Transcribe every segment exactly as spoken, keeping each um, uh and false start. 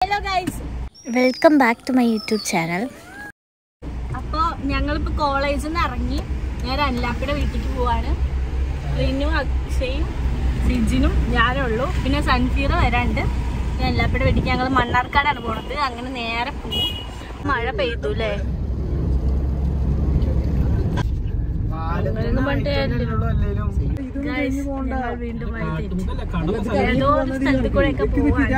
Hello guys, welcome back to my YouTube channel. അപ്പോൾ ഞങ്ങളിപ്പോൾ കോളേജിൽ നിന്ന് ഇറങ്ങി നേരെ അല്ലാപ്പിയുടെ വീട്ടിലേക്ക് പോവാണ്. റിനും അക്ഷയും സിജിനും ഞാനേ ഉള്ളൂ. പിന്നെ സൺഫീർ വരാണ്ട്. അല്ലാപ്പിയുടെ വീട്ടിലേക്ക് ഞങ്ങൾ മണ്ണാർക്കാടാണ് പോണത്. അങ്ങനെ നേരെ പോകും. മഴ പെയ്തു അല്ലേ? വീണ്ടും ഏതോ സ്ഥലത്ത് കൂടെ ഒക്കെ പോവാണ്.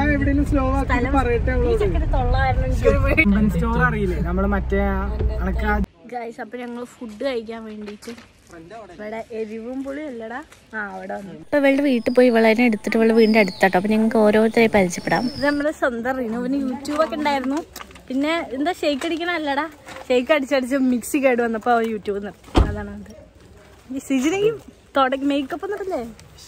ഗൈസ്, അപ്പൊ ഞങ്ങൾ ഫുഡ് കഴിക്കാൻ വേണ്ടിട്ട് ഇവിടെ എരിവും പുളി അല്ലടാ ആ അവിടെ വന്നു. ഇപ്പൊ ഇവളുടെ വീട്ടിൽ പോയി ഇവളെ എടുത്തിട്ട് ഇവളുടെ വീടിന്റെ അടുത്താട്ടോ. അപ്പൊ ഞങ്ങൾക്ക് ഓരോരുത്തരെ പരിചയപ്പെടാം. ഇത് നമ്മുടെ സ്വന്തം റിനുവിന് യൂട്യൂബൊക്കെ ഉണ്ടായിരുന്നു. പിന്നെ എന്താ ഷെയ്ക്ക് അടിക്കണ അല്ലടാ, ഷെയ്ക്ക് അടിച്ചടിച്ച് മിക്സി കേട് വന്നപ്പോ യൂട്യൂബ് നിർത്തി. അതാണ് അത്. ഈ സിജിനെയും തുടങ്ങി മേക്കപ്പ് ഒന്നിട്ടില്ലേ?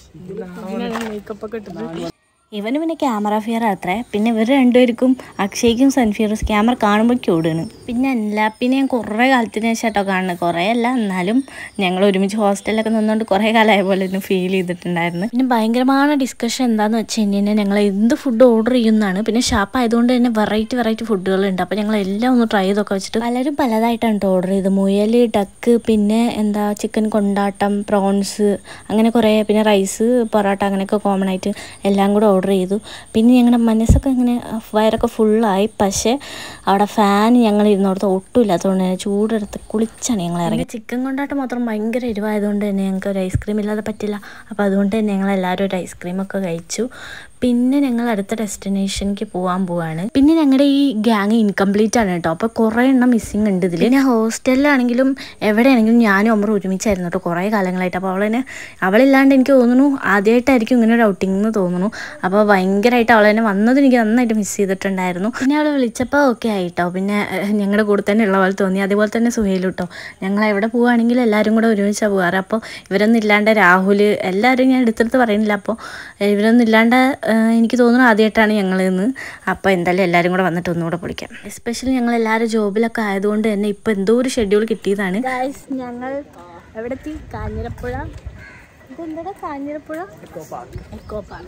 മേക്കപ്പ് ഒക്കെ ഇട്ടത്. ഇവന് പിന്നെ ക്യാമറ ഫിയർ അത്രേ. പിന്നെ ഇവർ രണ്ടുപേർക്കും അക്ഷയ്ക്കും സൺഫിയറും ക്യാമറ കാണുമ്പോൾ ക്യൂടാണ്. പിന്നെ അല്ലാപ്പിനെ ഞാൻ കുറേ കാലത്തിന് ശേഷം കേട്ടോ കാണുന്നത്. കുറേ അല്ല, എന്നാലും ഞങ്ങൾ ഒരുമിച്ച് ഹോസ്റ്റലിലൊക്കെ നിന്നുകൊണ്ട് കുറേ കാലമായ പോലെ ഒന്ന് ഫീൽ ചെയ്തിട്ടുണ്ടായിരുന്നു. പിന്നെ ഭയങ്കരമായ ഡിസ്കഷൻ എന്താണെന്ന് വെച്ച് കഴിഞ്ഞാൽ ഞങ്ങൾ എന്ത് ഫുഡ് ഓർഡർ ചെയ്യുന്നതാണ്. പിന്നെ ഷാപ്പ് ആയതുകൊണ്ട് തന്നെ വെറൈറ്റി വെറൈറ്റി ഫുഡുകളുണ്ട്. അപ്പോൾ ഞങ്ങൾ എല്ലാം ഒന്ന് ട്രൈ ചെയ്തൊക്കെ വെച്ചിട്ട് പലരും പലതായിട്ടാണ് കേട്ടോ ഓർഡർ ചെയ്തത്. മുയൽ, ഡക്ക്, പിന്നെ എന്താ ചിക്കൻ കൊണ്ടാട്ടം, പ്രോൺസ്, അങ്ങനെ കുറേ, പിന്നെ റൈസ്, പൊറോട്ട, അങ്ങനെയൊക്കെ കോമൺ ആയിട്ട് എല്ലാം കൂടെ ഓർഡർ ചെയ്തു. പിന്നെ ഞങ്ങളുടെ മനസ്സൊക്കെ ഇങ്ങനെ വയറൊക്കെ ഫുള്ളായി. പക്ഷേ അവിടെ ഫാൻ ഞങ്ങൾ ഇരുന്നോടത്ത് ഒട്ടും ഇല്ലാത്തതുകൊണ്ട് തന്നെ ചൂടെടുത്ത് കുളിച്ചാണ് ഞങ്ങൾ ഇറങ്ങി. ചിക്കൻ കൊണ്ടാട്ടം മാത്രം ഭയങ്കര എരിവായതുകൊണ്ട് തന്നെ ഞങ്ങൾക്ക് ഒരു ഐസ്ക്രീം ഇല്ലാതെ പറ്റില്ല. അപ്പോൾ അതുകൊണ്ട് തന്നെ ഞങ്ങൾ എല്ലാവരും ഒരു ഐസ്ക്രീമൊക്കെ കഴിച്ചു. പിന്നെ ഞങ്ങൾ അടുത്ത ഡെസ്റ്റിനേഷനിലേക്ക് പോകാൻ പോവാണ്. പിന്നെ ഞങ്ങളുടെ ഈ ഗ്യാങ് ഇൻകംപ്ലീറ്റ് ആണ് കേട്ടോ. അപ്പോൾ കുറേ എണ്ണം മിസ്സിങ് ഉണ്ട് ഇതിൽ. പിന്നെ ഹോസ്റ്റലിലാണെങ്കിലും എവിടെയാണെങ്കിലും ഞാനും അമ്മ ഒരുമിച്ചായിരുന്നു കേട്ടോ കുറേ കാലങ്ങളായിട്ട്. അപ്പോൾ അവളെന്നെ അവളില്ലാണ്ട് എനിക്ക് തോന്നുന്നു ആദ്യമായിട്ടായിരിക്കും ഇങ്ങനെ ഒരു ഔട്ടിംഗ് എന്ന് തോന്നുന്നു. അപ്പോൾ ഭയങ്കരമായിട്ട് അവളെന്നെ വന്നത് എനിക്ക് നന്നായിട്ട് മിസ് ചെയ്തിട്ടുണ്ടായിരുന്നു. പിന്നെ അവൾ വിളിച്ചപ്പോൾ ഓക്കെ ആയിട്ടോ. പിന്നെ ഞങ്ങളുടെ കൂടെ തന്നെ ഉള്ള പോലെ തോന്നി. അതേപോലെ തന്നെ സുഹേലും കേട്ടോ. ഞങ്ങൾ എവിടെ പോവുകയാണെങ്കിലും എല്ലാവരും കൂടെ ഒരുമിച്ചാണ് പോകാറ്. അപ്പോൾ ഇവരൊന്നും ഇല്ലാണ്ട് രാഹുൽ എല്ലാവരും ഞാൻ എടുത്തെടുത്ത് പറയുന്നില്ല. അപ്പോൾ ഇവരൊന്നും ഇല്ലാണ്ട് എനിക്ക് തോന്നുന്നു ആദ്യമായിട്ടാണ് ഞങ്ങൾ ഇന്ന്. അപ്പോൾ എന്തായാലും എല്ലാവരും കൂടെ വന്നിട്ട് ഒന്നുകൂടെ പൊളിക്കാം. എസ്പെഷ്യലി ഞങ്ങൾ എല്ലാവരും ജോബിലൊക്കെ ആയതുകൊണ്ട് തന്നെ ഇപ്പോൾ എന്തോ ഒരു ഷെഡ്യൂൾ കിട്ടിയതാണ്. ഞങ്ങൾ എവിടെത്തി? കാഞ്ഞിരപ്പുഴ. ഇതെന്താ കാഞ്ഞിരപ്പുഴ? Echo park.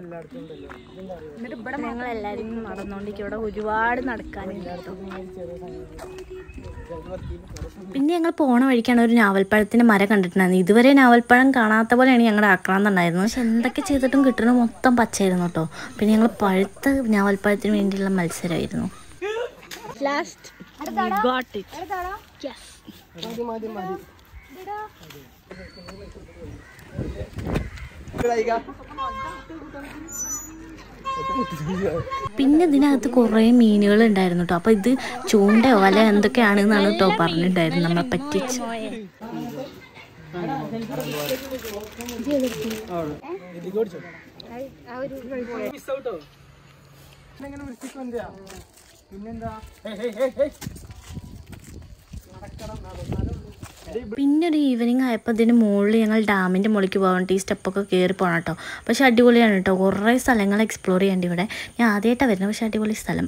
എന്നിട്ട് ഇവിടെ ഞങ്ങൾ എല്ലാവരും നടന്നുകൊണ്ടിരിക്കും. ഇവിടെ ഒരുപാട് നടക്കാനുണ്ട്. പിന്നെ ഞങ്ങൾ പോണ വഴിക്കാണ് ഒരു ഞാവൽപ്പഴത്തിൻ്റെ മരം കണ്ടിട്ടുണ്ടായിരുന്നു. ഇതുവരെ ഞാവൽപ്പഴം കാണാത്ത പോലെയാണ് ഞങ്ങളുടെ ആക്രാന്തണ്ടായിരുന്നത്. പക്ഷെ എന്തൊക്കെ ചെയ്തിട്ടും കിട്ടുന്നത് മൊത്തം പച്ചയായിരുന്നു കേട്ടോ. പിന്നെ ഞങ്ങൾ പഴുത്ത ഞാവൽപ്പഴത്തിന് വേണ്ടിയുള്ള മത്സരമായിരുന്നു. പിന്നെ ഇതിനകത്ത് കുറേ മീനുകൾ ഉണ്ടായിരുന്നു കേട്ടോ. അപ്പോൾ ഇത് ചൂണ്ടയോ വല എന്തൊക്കെയാണെന്നാണ് കേട്ടോ പറഞ്ഞിട്ടുണ്ടായിരുന്നു. നമ്മളെ പറ്റിച്ച് പിന്നെ ഒരു ഈവനിങ് ആയപ്പോൾ ഇതിന് മുകളിൽ ഞങ്ങൾ ഡാമിൻ്റെ മുകളിലേക്ക് പോകാൻ വേണ്ടി ഈ സ്റ്റെപ്പൊക്കെ കയറി പോകണം കേട്ടോ. പക്ഷെ അടിപൊളിയാണ് കേട്ടോ. കുറേ സ്ഥലങ്ങൾ എക്സ്പ്ലോർ ചെയ്യേണ്ടി ഇവിടെ. ഞാൻ ആദ്യമായിട്ടാണ് വരുന്നത്. പക്ഷെ അടിപൊളി സ്ഥലം.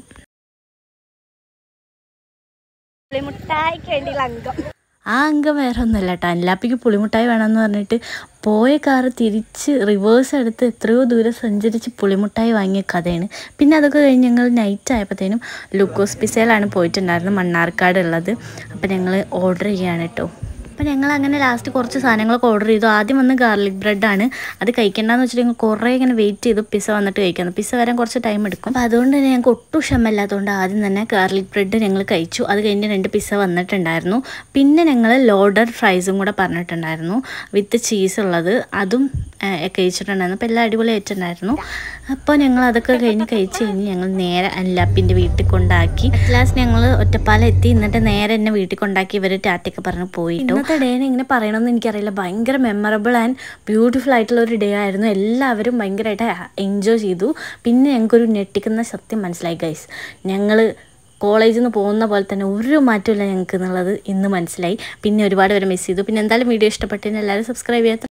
ആ അംഗം വേറെ ഒന്നുമല്ല കേട്ടോ. അല്ലാപ്പിക്ക് പുളിമുട്ടായി വേണമെന്ന് പറഞ്ഞിട്ട് പോയ കാറ് തിരിച്ച് റിവേഴ്സ് എടുത്ത് എത്രയോ ദൂരം സഞ്ചരിച്ച് പുളിമുട്ടായി വാങ്ങിയ കഥയാണ്. പിന്നെ അതൊക്കെ കഴിഞ്ഞ് ഞങ്ങൾ നൈറ്റ് ആയപ്പോഴത്തേനും ലുക്കോസ് പിസയിലാണ് പോയിട്ടുണ്ടായിരുന്നത്, മണ്ണാർക്കാട് ഉള്ളത്. അപ്പോൾ ഞങ്ങൾ ഓർഡർ ചെയ്യുകയാണ് കേട്ടോ. അപ്പോൾ ഞങ്ങൾ അങ്ങനെ ലാസ്റ്റ് കുറച്ച് സാധനങ്ങളൊക്കെ ഓർഡർ ചെയ്തു. ആദ്യം വന്ന് ഗാർലിക് ബ്രെഡാണ്. അത് കഴിക്കേണ്ടതെന്ന് വെച്ചിട്ട് ഞങ്ങൾ കുറേ ഇങ്ങനെ വെയിറ്റ് ചെയ്തു പിസ്സ വന്നിട്ട് കഴിക്കുന്നത്. പിസ്സ വരാൻ കുറച്ച് ടൈം എടുക്കും. അപ്പോൾ അതുകൊണ്ട് തന്നെ ഞങ്ങൾക്ക് ഒട്ടും ക്ഷമയില്ലാത്തതുകൊണ്ട് ആദ്യം തന്നെ ഗാർലിക് ബ്രെഡ് ഞങ്ങൾ കഴിച്ചു. അത് കഴിഞ്ഞ് രണ്ട് പിസ്സ വന്നിട്ടുണ്ടായിരുന്നു. പിന്നെ ഞങ്ങൾ ലോഡർ ഫ്രൈസും കൂടെ പറഞ്ഞിട്ടുണ്ടായിരുന്നു വിത്ത് ചീസ് ഉള്ളത്. അതും കഴിച്ചിട്ടുണ്ടായിരുന്നു. അപ്പോൾ എല്ലാം അടിപൊളിയായിട്ടുണ്ടായിരുന്നു. അപ്പോൾ ഞങ്ങൾ അതൊക്കെ കഴിഞ്ഞ് കഴിച്ച് കഴിഞ്ഞ് ഞങ്ങൾ നേരെ അല്ലാപ്പിൻ്റെ വീട്ടിൽ കൊണ്ടാക്കി. ലാസ്റ്റ് ഞങ്ങൾ ഒറ്റപ്പാലം എത്തി. എന്നിട്ട് നേരെ എന്നെ വീട്ടിൽ കൊണ്ടാക്കി ഇവർ ടാറ്റയൊക്കെ പറഞ്ഞ് പോയിട്ടു. ഇന്നത്തെ ഡേനെ ഇങ്ങനെ പറയണമെന്ന് എനിക്കറിയില്ല. ഭയങ്കര മെമ്മറബിൾ ആൻഡ് ബ്യൂട്ടിഫുൾ ആയിട്ടുള്ള ഒരു ഡേ ആയിരുന്നു. എല്ലാവരും ഭയങ്കരമായിട്ട് എൻജോയ് ചെയ്തു. പിന്നെ ഞങ്ങൾക്കൊരു ഞെട്ടിക്കുന്ന സത്യം മനസ്സിലായി ഗൈസ്. ഞങ്ങൾ കോളേജിൽ നിന്ന് പോകുന്ന പോലെ തന്നെ ഒരു മാറ്റമില്ല ഞങ്ങൾക്ക് എന്നുള്ളത് ഇന്ന് മനസ്സിലായി. പിന്നെ ഒരുപാട് പേര് മിസ് ചെയ്തു. പിന്നെ എന്തായാലും വീഡിയോ ഇഷ്ടപ്പെട്ടതിന് എല്ലാവരും സബ്സ്ക്രൈബ് ചെയ്യാം.